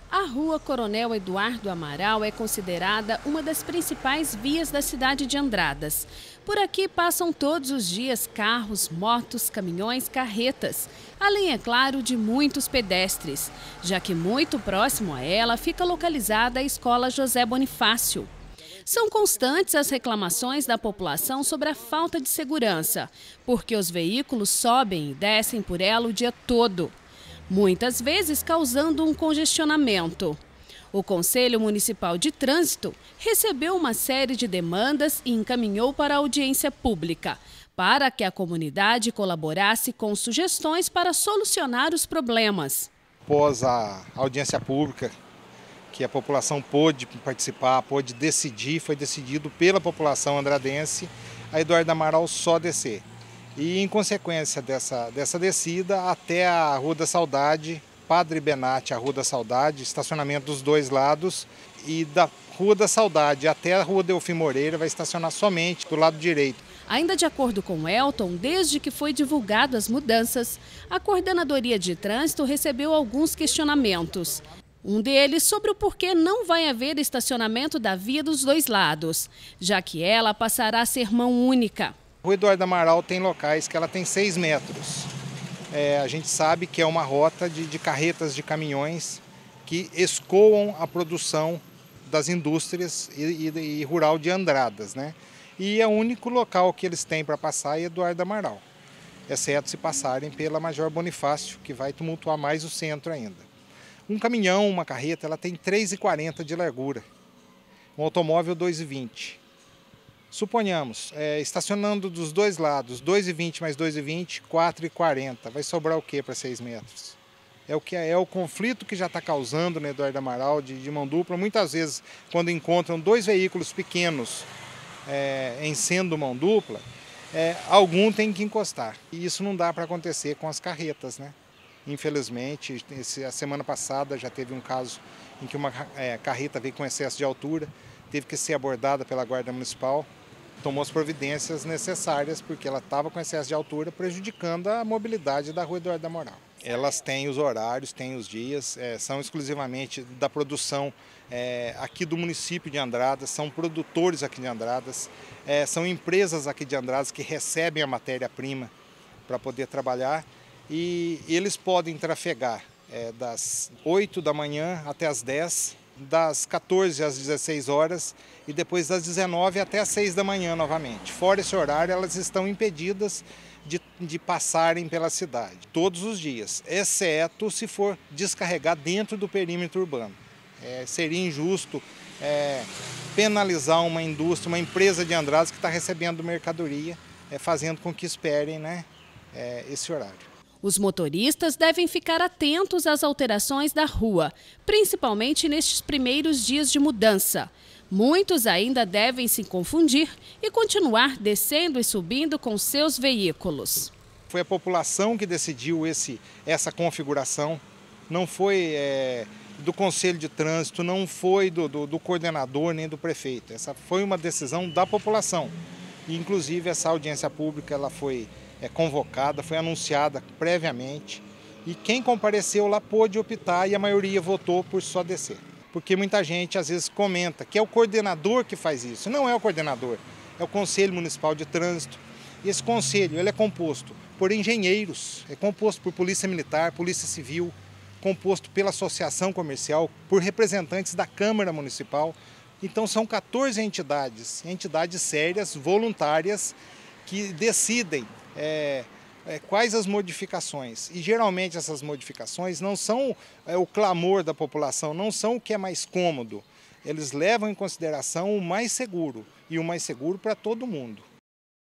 A Rua Coronel Eduardo Amaral é considerada uma das principais vias da cidade de Andradas. Por aqui passam todos os dias carros, motos, caminhões, carretas, além, é claro, de muitos pedestres, já que muito próximo a ela fica localizada a Escola José Bonifácio. São constantes as reclamações da população sobre a falta de segurança, porque os veículos sobem e descem por ela o dia todo, muitas vezes causando um congestionamento. O Conselho Municipal de Trânsito recebeu uma série de demandas e encaminhou para a audiência pública, para que a comunidade colaborasse com sugestões para solucionar os problemas. Após a audiência pública, que a população pôde participar, pôde decidir, foi decidido pela população andradense, a Eduardo Amaral só descer. E em consequência dessa descida, até a Rua da Saudade, Padre Benatti, a Rua da Saudade, estacionamento dos dois lados, e da Rua da Saudade até a Rua Delfim Moreira vai estacionar somente do lado direito. Ainda de acordo com Elton, desde que foi divulgado as mudanças, a Coordenadoria de Trânsito recebeu alguns questionamentos. Um deles sobre o porquê não vai haver estacionamento da via dos dois lados, já que ela passará a ser mão única. O Eduardo Amaral tem locais que ela tem 6 metros. A gente sabe que é uma rota de carretas de caminhões que escoam a produção das indústrias e rural de Andradas, né? E é o único local que eles têm para passar é Eduardo Amaral, exceto se passarem pela Major Bonifácio, que vai tumultuar mais o centro ainda. Um caminhão, uma carreta, ela tem 3,40 de largura, um automóvel 2,20. Suponhamos, estacionando dos dois lados, 2,20 mais 2,20, 4,40. Vai sobrar o que para 6 metros? É o conflito que já está causando no Eduardo Amaral de mão dupla. Muitas vezes, quando encontram dois veículos pequenos em sendo mão dupla, algum tem que encostar. E isso não dá para acontecer com as carretas, né? Infelizmente, a semana passada já teve um caso em que uma carreta veio com excesso de altura, teve que ser abordada pela Guarda Municipal, tomou as providências necessárias porque ela estava com excesso de altura, prejudicando a mobilidade da Rua Eduardo Amaral. Elas têm os horários, têm os dias, são exclusivamente da produção aqui do município de Andradas, são produtores aqui de Andradas, são empresas aqui de Andradas que recebem a matéria-prima para poder trabalhar e eles podem trafegar das 8 da manhã até as 10, das 14 às 16 horas e depois das 19 até as 6 da manhã novamente. Fora esse horário, elas estão impedidas de passarem pela cidade, todos os dias, exceto se for descarregar dentro do perímetro urbano. Seria injusto penalizar uma indústria, uma empresa de Andradas que está recebendo mercadoria, fazendo com que esperem, né, esse horário. Os motoristas devem ficar atentos às alterações da rua, principalmente nestes primeiros dias de mudança. Muitos ainda devem se confundir e continuar descendo e subindo com seus veículos. Foi a população que decidiu essa configuração, não foi do Conselho de Trânsito, não foi do coordenador nem do prefeito. Essa foi uma decisão da população. E, inclusive, essa audiência pública ela foi convocada, foi anunciada previamente e quem compareceu lá pôde optar e a maioria votou por só descer. Porque muita gente às vezes comenta que é o coordenador que faz isso. Não é o coordenador, é o Conselho Municipal de Trânsito. E esse conselho ele é composto por engenheiros, é composto por polícia militar, polícia civil, composto pela associação comercial, por representantes da Câmara Municipal. Então são 14 entidades sérias, voluntárias, que decidem quais as modificações. E geralmente essas modificações não são o clamor da população, não são o que é mais cômodo. Eles levam em consideração o mais seguro, e o mais seguro para todo mundo.